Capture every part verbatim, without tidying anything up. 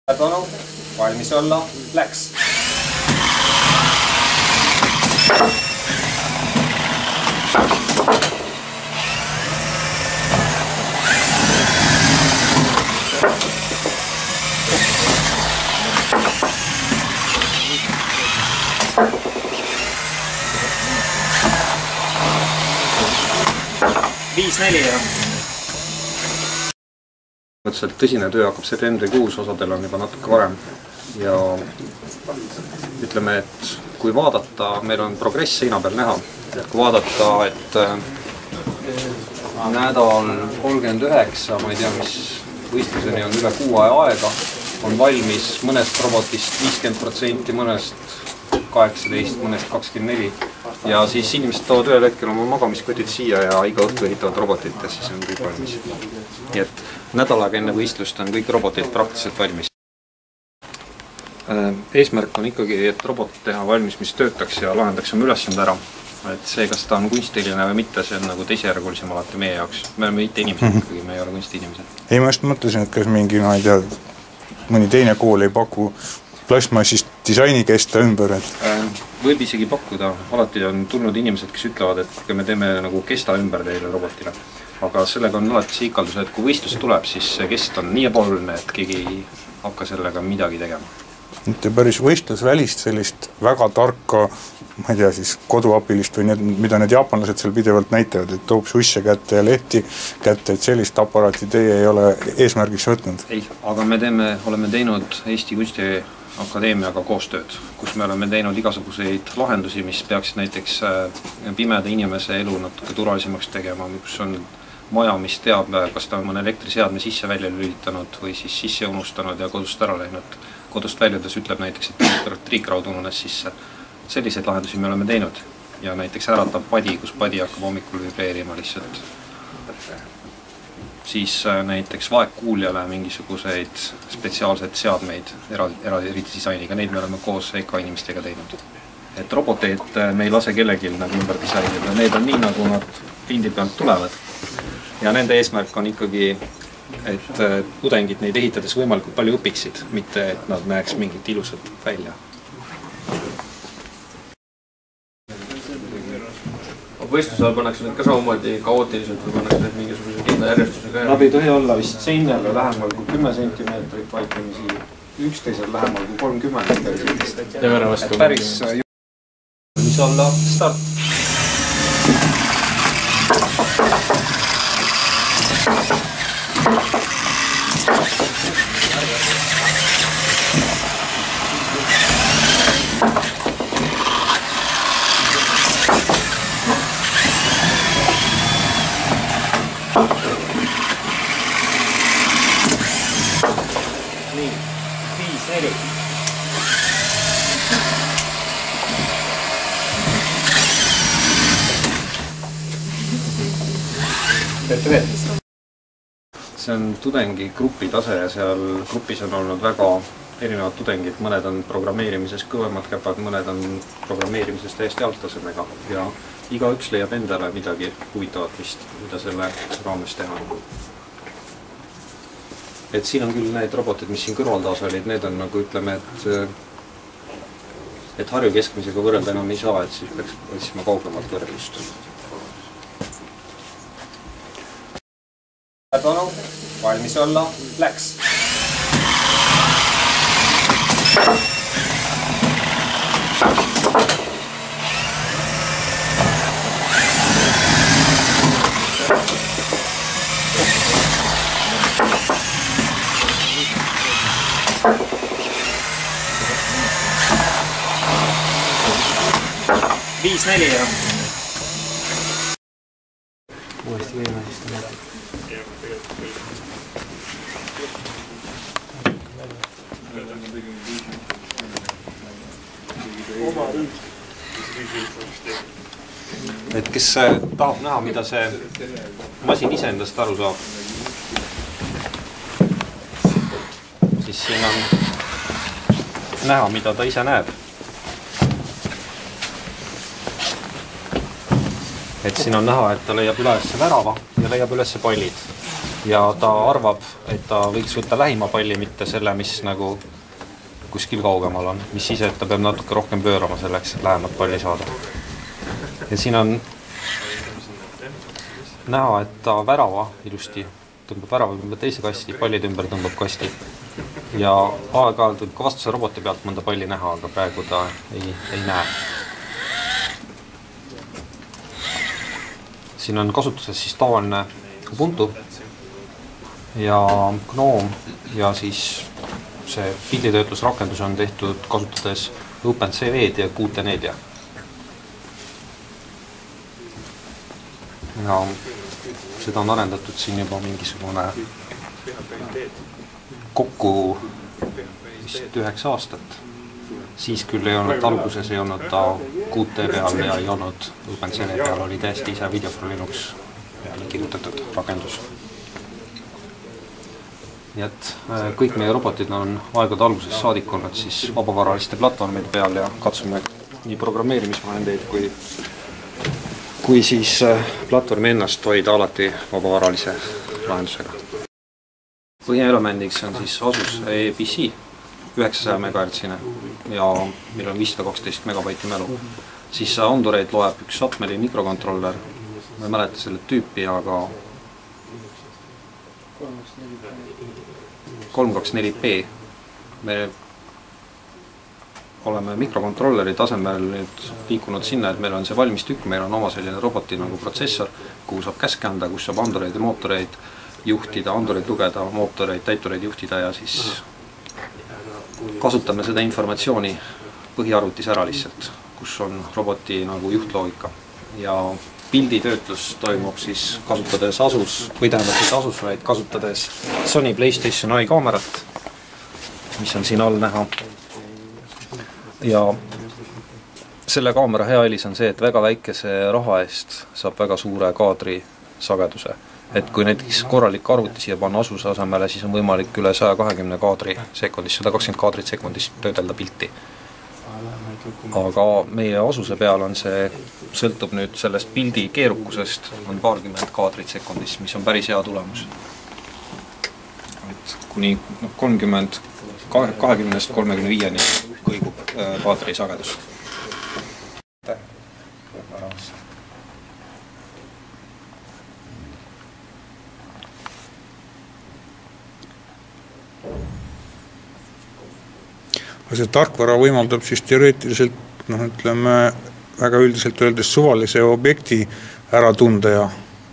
Tänu, valmis olla, läks! viis neli ja mõtlesin, et tõsine töö hakkab septembrikuus, osadel on juba natuke varem ja ütleme, et kui vaadata, meil on progress seina peal näha, et kui vaadata, et nädal kolmkümmend üheksa, ma ei tea, mis võistluseni on üle kuu aja aega, on valmis mõnest robotist viiskümmend protsenti, mõnest kaheksateist, mõnest kakskümmend neli ja siis inimesed toovad ühel hetkel oma magamiskotid siia ja iga õhtu ehitavad robotit ja siis on kõik valmis. Nii et nädalaga enne võistlust on kõik robotid praktiliselt valmis. Eesmärk on ikkagi, et robot teha valmis, mis töötaks ja lahendaks oma ülesande ära. Et see, kas ta on kunstiline või mitte, see on nagu teisejärgulisem alati meie jaoks. Me oleme mitte inimesed ikkagi, me ei ole kunsti inimesed. Ei, ma just mõtlesin, et kas mingi, ma ei tea, mõni teine kool ei paku plastmassist disaini kesta ümber, et... Võib isegi pakkuda. Alati on tulnud inimesed, kes ütlevad, et me teeme nagu kesta ümber teile robotile. Aga sellega on alati see ikaldus, et kui võistlus tuleb, siis see kest on nii ebaoluline, et keegi ei hakka sellega midagi tegema. Mitte päris võistlusvälist sellist väga tarka, ma ei tea siis, koduapilist või need, mida need jaapanlased seal pidevalt näitavad, et toob suisse kätte ja lehti kätte, et sellist aparaati teie ei ole eesmärgiks võtnud? Ei, aga me teeme, oleme teinud Eesti Kunstiakadeemiaga koostööd, kus me oleme teinud igasuguseid lahendusi, mis peaksid näiteks pimeda inimese elu natuke turvalisemaks tegema, kus on maja, mis teab, kas ta on mõne elektriseadme sisse välja lülitanud või siis sisse unustanud ja kodust ära läinud. Kodust väljudes ütleb näiteks, et triikraud ununes sisse. Selliseid lahendusi me oleme teinud ja näiteks äratab padi, kus padi hakkab hommikul vibreerima lihtsalt. Siis näiteks vaegkuuljale mingisuguseid spetsiaalseid seadmeid eriti disainiga, neid me oleme koos E K inimestega teinud. Et roboteid me ei lase kellelgi nagu ümber disainida, need on nii, nagu nad pindi pealt tulevad. Ja nende eesmärk on ikkagi, et tudengid neid ehitades võimalikult palju õpiksid, mitte et nad näeks mingit ilusat välja. Võistlusel pannakse need ka samamoodi kaootiliselt või pannakse need mingisuguse kindla järjestusega? Nad ei tohi olla vist seinale lähemal kui kümme sentimeetrit, vaid üksteisel lähemal kui kolmkümmend. Ja võrra vastu. Päris mis olla start. Nii, viis neli. See on tudengi grupi tase ja seal grupis on olnud väga erinevad tudengid, mõned on programmeerimises kõvemad käpad, mõned on programmeerimises täiesti alttasemega ja igaüks leiab endale midagi huvitavat vist, mida selle raames teha. Et siin on küll need robotid, mis siin kõrvaldaas olid, need on nagu ütleme, et et Harju keskmisega võrrelda enam ei saa, et siis peaks otsima kaugemalt võrrelust. Tänu, valmis olla, läks! viis neli ja uuesti võimalistama. Et kes tahab näha, mida see masin ise endast aru saab, siis siin on näha, mida ta ise näeb. Et siin on näha, et ta leiab üles värava ja leiab üles pallid. ja ta arvab, et ta võiks võtta lähima palli, mitte selle, mis nagu kuskil kaugemal on, mis siis, et ta peab natuke rohkem pöörama selleks, et lähemat palli saada. Ja siin on näha, et ta värava ilusti tõmbab värava ümber teise kasti, pallid ümber tõmbab kasti. Ja aeg-ajalt võib ka vastuse roboti pealt mõnda palli näha, aga praegu ta ei, ei näe. Siin on kasutuses siis tavaline Ubuntu ja Gnome ja siis see pilditöötlusrakendus on tehtud kasutades OpenCV-d ja Qt-Nelia. Ja seda on arendatud siin juba mingisugune kokku vist üheksa aastat. Siis küll ei olnud, alguses ei olnud ta Qt peal ja ei olnud OpenCV peal, oli täiesti ise Video for Linux peale kirjutatud rakendus. Nii et kõik meie robotid on aegade alguses saadik olnud siis vabavaraliste platvormide peal ja katsume nii programmeerimisvahendeid kui, kui siis platvormi ennast hoida alati vabavaralise lahendusega. Põhielemendiks on siis Asus E P C üheksasaja megahertsine ja meil on viissada kaksteist megabaiti mälu. Siis Andureid loeb üks Atmeli mikrokontroller, ma ei mäleta selle tüüpi, aga kolm kaks neli B. Me oleme mikrokontrolleri tasemel nüüd liikunud sinna, et meil on see valmis tükk, meil on oma selline roboti nagu protsessor, kuhu saab käske anda, kus saab andureid ja mootoreid juhtida, andureid lugeda, mootoreid, täitureid juhtida ja siis kasutame seda informatsiooni põhiarvutis ära lihtsalt, kus on roboti nagu juhtloogika. Ja pilditöötlus toimub siis kasutades Asus, või tähendab siis Asus, vaid kasutades Sony PlayStation Eye kaamerat, mis on siin all näha. Ja selle kaamera hea eelis on see, et väga väikese raha eest saab väga suure kaadri sageduse. Et kui näiteks korralik arvuti siia panna Asuse asemele, siis on võimalik üle saja kahekümne kaadri sekundis, sada kakskümmend kaadrit sekundis töödelda pilti. Aga meie Asuse peal on see, sõltub nüüd sellest pildi keerukusest, on paarkümmend kaadrit sekundis, mis on päris hea tulemus. Et kuni kolmkümmend, kahekümnest kolmekümne viieni kõigub kaadri sagedus. See tarkvara võimaldab siis teoreetiliselt, noh, ütleme, väga üldiselt öeldes suvalise objekti ära tunda ja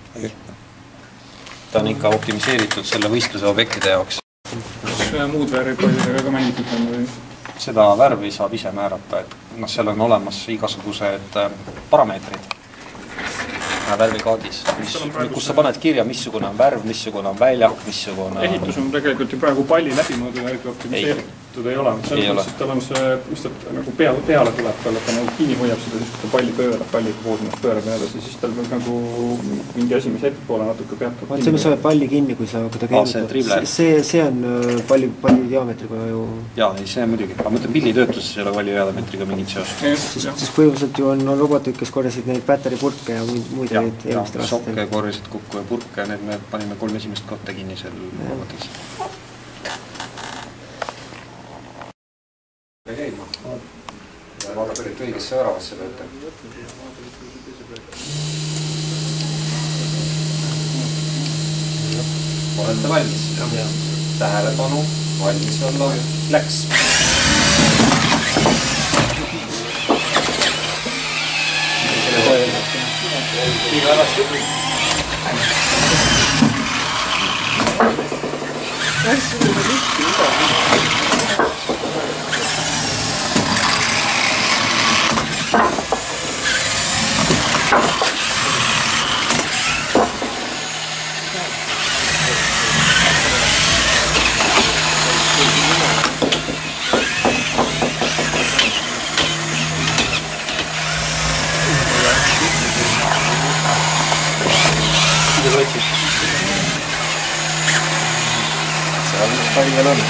ta on ikka optimiseeritud selle võistluse objektide jaoks. Kas muud värvipallidega ka mängitud on või? Seda värvi saab ise määrata, et noh, seal on olemas igasugused parameetrid värvikaadis, kus sa paned kirja, missugune on värv, missugune on väljak, missugune on... Ehitus on tegelikult ju praegu palli läbimõõdu järgi optimiseeritud ei ole. Selles mõttes, et olemas, mis ta nagu peale, peale tuleb talle, ta nagu kinni hoiab seda, siis ta palli pöörab, palli koosmast pöörab ja edasi, siis tal peab nagu mingi asi, mis hetkepoole natuke peatab. See, mis hoiab palli kinni, kui sa ta keerutab, see, see on palli, palli diametriga ju... Jaa, see muidugi. Ma mõtlen, pillitöötluses ei ole palli diametriga mingit seost. Siis, siis põhimõtteliselt ju on, on robotid, kes korjasid neid päteripurke ja muid ja, ja sokke korjasid kukku ja purke ja need me panime kolm esimest kotta kinni seal robotis. Ja vaadake, et õigesse väravasse lööte. Olete valmis? Tähelepanu, valmis olla. Läks! Liiga ärast juhli. Hästi, seda lihtki mida. Seal mis pari veel on.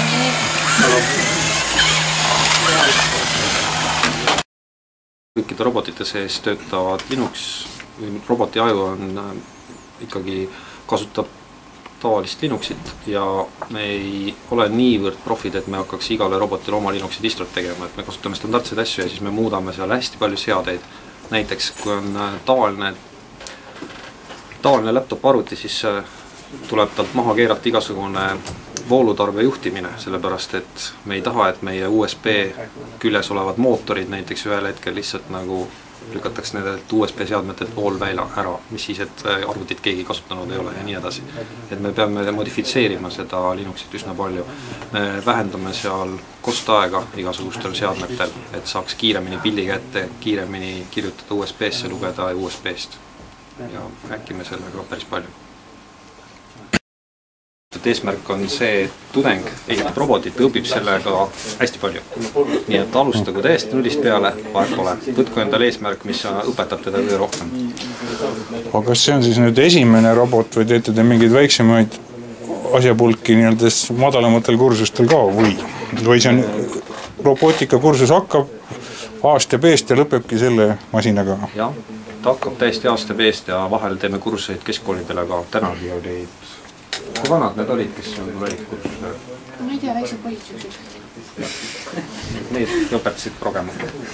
Kõikide robotite sees töötavad Linux või roboti aju on ikkagi kasutab tavalist Linuxit ja me ei ole niivõrd profid, et me hakkaks igale robotile oma Linuxi distrot tegema, et me kasutame standardseid asju ja siis me muudame seal hästi palju seadeid. Näiteks kui on tavaline, tavaline laptop arvuti, siis tuleb talt maha keerata igasugune voolutarbe juhtimine, sellepärast et me ei taha, et meie U S B küljes olevad mootorid näiteks ühel hetkel lihtsalt nagu lükatakse nendelt U S B seadmetelt vool välja ära, mis siis, et arvutit keegi kasutanud ei ole ja nii edasi. Et me peame modifitseerima seda Linuxit üsna palju. Me vähendame seal kostaega igasugustel seadmetel, et saaks kiiremini pildi kätte, kiiremini kirjutada U S B-sse, lugeda U S B-st. Ja rääkime sellega päris palju. Eesmärk on see, et tudeng ehitab robotit, õpib sellega hästi palju. Nii et alustagu täiesti nullist peale, vahet pole. Võtku endale eesmärk, mis õpetab teda kõige rohkem. Aga kas see on siis nüüd esimene robot või teete te mingeid väiksemaid asjapulki nii-öelda madalamatel kursustel ka või? Või see on robootika kursus hakkab A-st ja B-st ja lõpebki selle masinaga? Jah, ta hakkab täiesti A-st ja B-st ja vahel teeme kursuseid keskkoolidele, aga tänagi oli kui vanad need olid, kes on olid kursusele? Ma ei tea, väiksed põhitsused. Need õpetasid progema.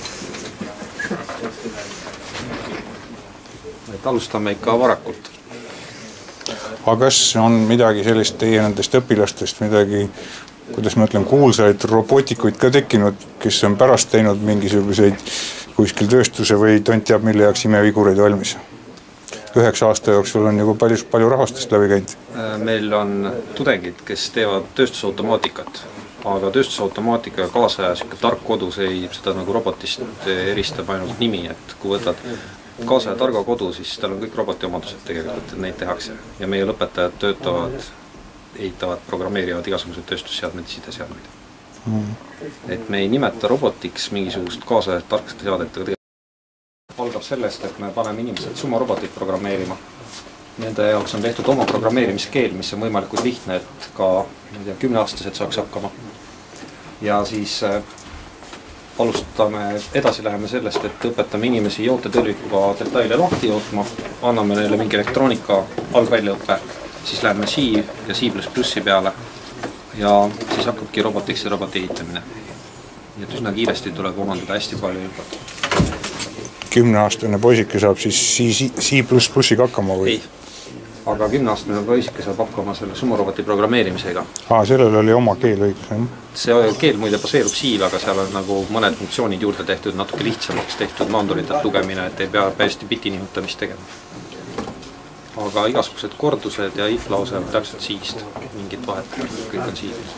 Et alustame ikka varakult. Aga kas on midagi sellist teie nendest õpilastest, midagi, kuidas ma ütlen, kuulsaid robotikuid ka tekkinud, kes on pärast teinud mingisuguseid kuskil tööstuse või tont teab, mille jaoks imevigureid valmis? Üheksa aasta jooksul on juba palju, palju rahastust läbi käinud. Meil on tudengid, kes teevad tööstusautomaatikat, aga tööstusautomaatika kaasaja siuke tark kodu, see ei seda nagu robotist eristab ainult nimi, et kui võtad kaasaja targa kodu, siis tal on kõik roboti omadused tegelikult, et neid tehakse. Ja meie lõpetajad töötavad, ehitavad, programmeerivad igasugused tööstusseadmed, sideseadmeid. Mm. Et me ei nimeta robotiks mingisugust kaasaja tarkast seadet, algab sellest, et me paneme inimesed summarobotit programmeerima. Nende jaoks on tehtud oma programmeerimiskeel, mis on võimalikult lihtne, et ka kümneaastased saaks hakkama. Ja siis äh, alustame, edasi läheme sellest, et õpetame inimesi jootetõlvikuga detaile lahti jootma, anname neile mingi elektroonika algväljaõppe, siis läheme C ja C plus plussi peale ja siis hakkabki robotiks ja roboti ehitamine. Nii et üsna kiiresti tuleb omandada hästi palju infot. Kümneaastane poisike saab siis C plus plussiga hakkama või? Ei, aga kümneaastane poisike saab hakkama selle summaroboti programmeerimisega. Aa, sellel oli oma keel õigus, jah? See keel muide baseerub C-l, aga seal on nagu mõned funktsioonid juurde tehtud, natuke lihtsamaks tehtud maanduritelt lugemine, et ei pea päesti biti nihutamist tegema. Aga igasugused kordused ja if-lause on täpselt C-st, mingit vahet, kõik on C-st.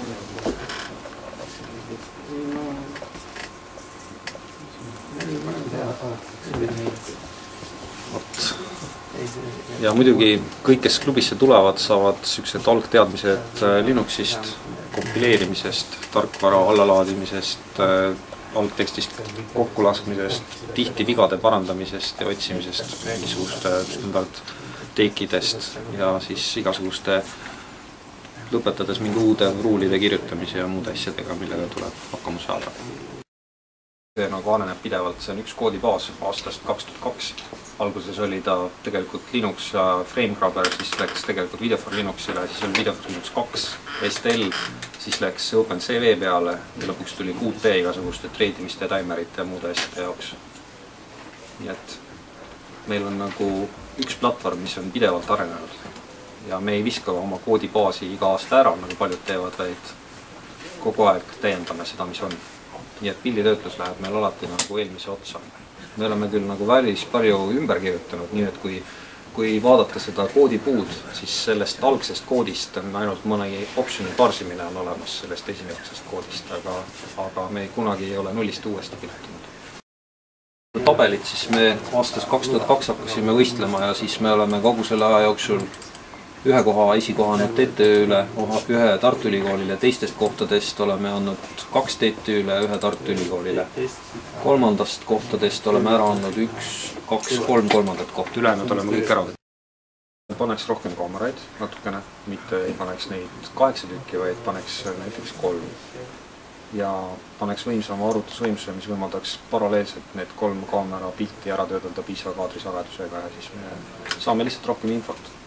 Ja muidugi kõik, kes klubisse tulevad, saavad sellised algteadmised Linuxist, kompileerimisest, tarkvara allalaadimisest, algtekstist kokkulaskmisest, tihti vigade parandamisest ja otsimisest, mingisuguste standard teekidest ja siis igasuguste lõpetades mingi uude ruulide kirjutamise ja muude asjadega, millega tuleb hakkama saada. See nagu areneb pidevalt, see on üks koodibaas aastast kaks tuhat kaks. Alguses oli ta tegelikult Linux FrameGrabber, siis läks tegelikult Video for Linuxile, siis oli Video for Linux kaks, S T L, siis läks OpenCV peale ja lõpuks tuli Qt igasuguste treidimiste, timerite ja muude asjade jaoks. Nii et meil on nagu üks platvorm, mis on pidevalt arenenud ja me ei viska oma koodibaasi iga aasta ära, nagu paljud teevad, vaid kogu aeg täiendame seda, mis on. Nii et pillitöötlus läheb meil alati nagu eelmise otsa. Me oleme küll nagu välis palju ümber kirjutanud, nii et kui, kui vaadata seda koodipuud, siis sellest algsest koodist on ainult mõne optioni parsimine on olemas sellest esimesest koodist, aga, aga me kunagi ei ole nullist uuesti kirjutanud. Tabelit siis me aastast kaks tuhat kaks hakkasime võistlema ja siis me oleme kogu selle aja jooksul ühe koha esikohanud T T Ö-le, ühe Tartu Ülikoolile, teistest kohtadest oleme andnud kaks T T Ö-le, ühe Tartu Ülikoolile. Kolmandast kohtadest oleme ära andnud üks, kaks, kolm kolmandat kohta, ülejäänud oleme kõik ära võtnud. Paneks rohkem kaameraid natukene, mitte ei paneks neid kaheksa tükki, vaid paneks näiteks kolm. Ja paneks võimsama arvutusvõimsuse, mis võimaldaks paralleelselt need kolm kaamera pilti ära töödelda piisava kaadrisagedusega ja siis me saame lihtsalt rohkem infot.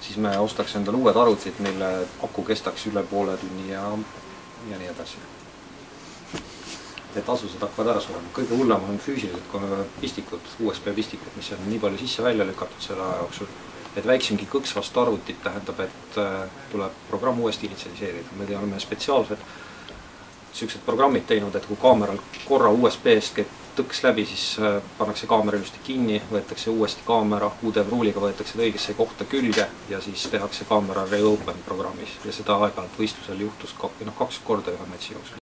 siis me ostaks endale uued arvutid, mille aku kestaks üle poole tunni ja, ja nii edasi. Et asused hakkavad ära surema. Kõige hullem on füüsiliselt pistikud, U S B pistikud, mis on nii palju sisse välja lükatud selle aja jooksul, et väiksemgi kõks vastu arvutit tähendab, et tuleb programm uuesti initsialiseerida. Me oleme spetsiaalsed sellised programmid teinud, et kui kaameral korra U S B-st käib tõks läbi, siis pannakse kaamera ilusti kinni, võetakse uuesti kaamera, U D V-ruuliga võetakse õigesse kohta külge ja siis tehakse kaamera reopen programmis ja seda aeg-ajalt võistlusel juhtus kaks korda ühe matši jooksul.